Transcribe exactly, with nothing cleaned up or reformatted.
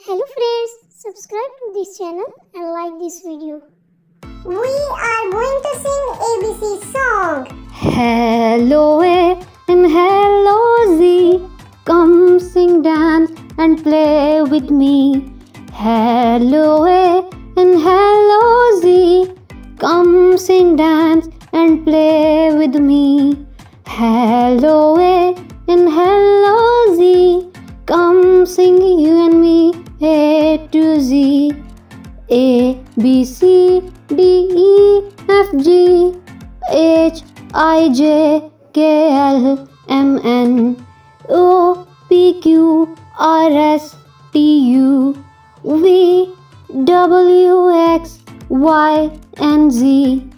Hello friends, subscribe to this channel and like this video. We are going to sing A B C song. Hello A and hello Z, come sing, dance and play with me. Hello A and hello Z, come sing, dance and play with me. Hello A and hello Z, come sing you and me, A to Z. A, B, C, D, E, F, G, H, I, J, K, L, M, N, O, P, Q, R, S, T, U, V, W, X, Y, and Z.